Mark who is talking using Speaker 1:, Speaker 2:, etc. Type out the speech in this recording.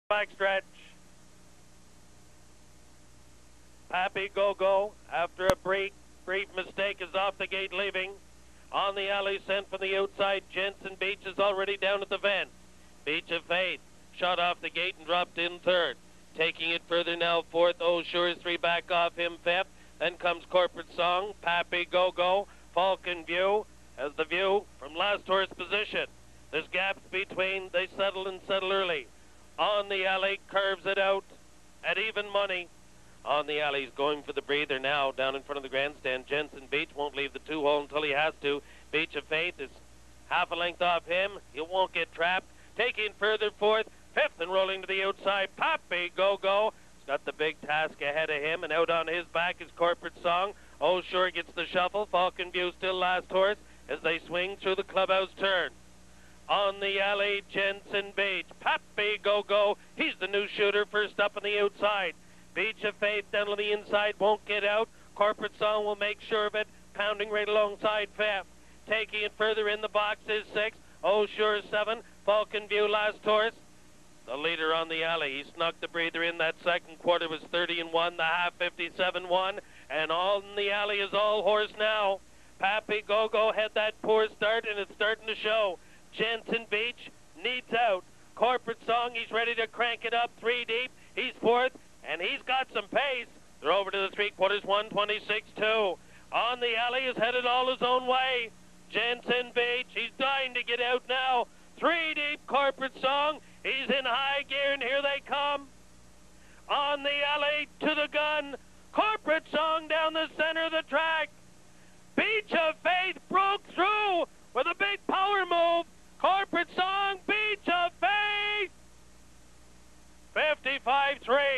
Speaker 1: Backstretch. Pappy Go-Go, after a brief mistake, is off the gate leaving. On the alley, sent from the outside, Jensen Beach is already down at the fence. Beach of Faith shot off the gate and dropped in third. Taking it further now, fourth. Oh, sure is three back off him, fifth. Then comes Corporate Song, Pappy Go-Go, Falcon View, as the view from last horse position. There's gaps between, they settle and settle early. On the alley, curves it out at even money. On the alley, he's going for the breather now, down in front of the grandstand. Jensen Beach won't leave the two-hole until he has to. Beach of Faith is half a length off him. He won't get trapped. Taking further fourth, fifth, and rolling to the outside. Pappy Go-Go. He's got the big task ahead of him, and out on his back is Corporate Song. Oh, sure gets the shuffle. Falcon View still last horse as they swing through the clubhouse turn. On the alley, Jensen Beach. Pappy Go-Go. He's the new shooter, first up on the outside. Beach of Faith down on the inside, won't get out. Corporate Song will make sure of it, pounding right alongside fifth. Taking it further in the box is six. Oh, sure, seven. Falcon View last horse. The leader on the alley, he snuck the breather in. That second quarter was 30-1, the half 57-1, and all in the alley is all horse now. Pappy Go-Go had that poor start, and it's starting to show. Jensen Beach needs out. Corporate Song, he's ready to crank it up, three deep. He's fourth, and he's got some pace. They're over to the three-quarters, 126-2. On the alley is headed all his own way. Jensen Beach, he's dying to get out now. Three deep, Corporate Song. He's in high gear, and here they come. On the alley, to the gun. Corporate Song down the center of the track. Beach of Faith broke through with a big power move. Corporate Song, Beach of Faith. 55-3.